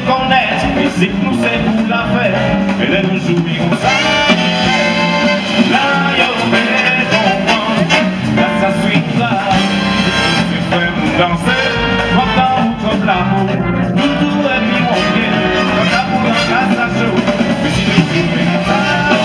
connaître, musique nous c'est pour la fête, et là nous jouons ça. Là yo mais bon, là ça suit là, c'est fait nous danser, quand comme l'amour, nous tout et puis on vient, quand l'amour en place ça chaud, mais si nous jouons ça.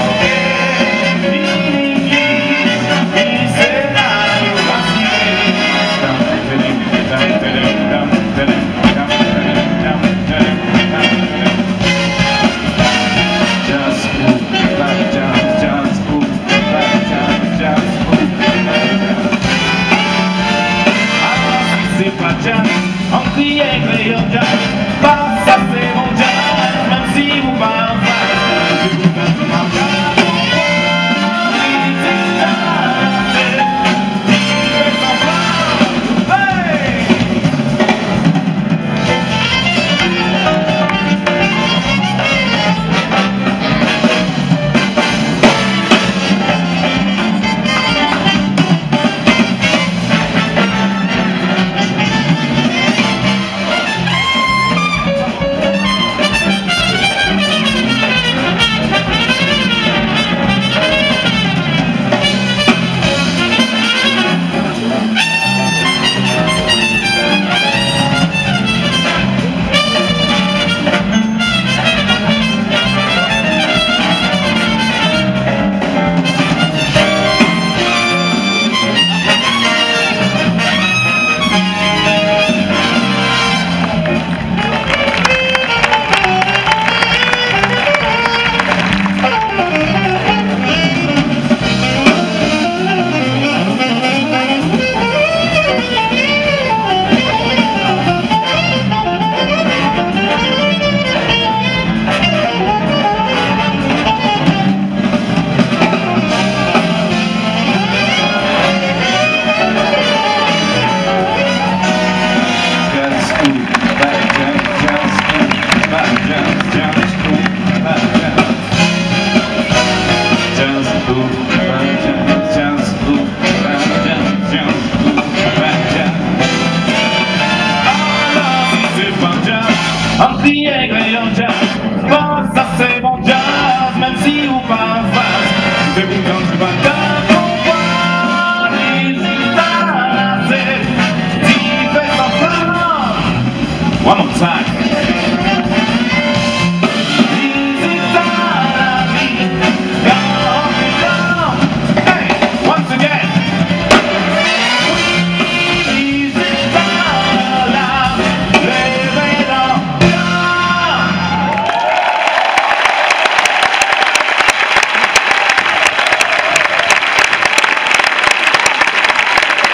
On crie avec les jazz, pas ça c'est mon jazz, même si vous parlez en face, je vous donne mon jazz. On crie avec les jazz, bon ça c'est mon jazz, même si vous pas en face, c'est vous quand tu vas te comprendre, les guitares, c'est différent from one more time.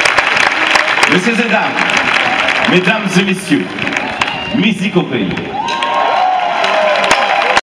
Messieurs et dames, mesdames et messieurs, musique au pays.